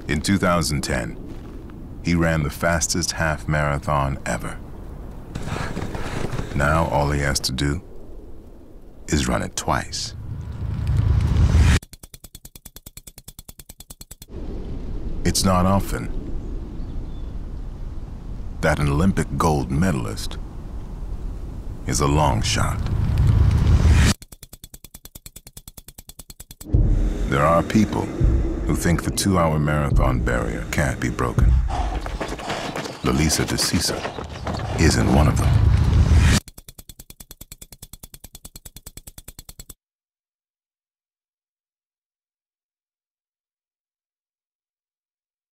In 2010, he ran the fastest half marathon ever. Now all he has to do is run it twice. It's not often that an Olympic gold medalist is a long shot. There are people who think the 2-hour marathon barrier can't be broken. Lalisa de Sousa isn't one of them.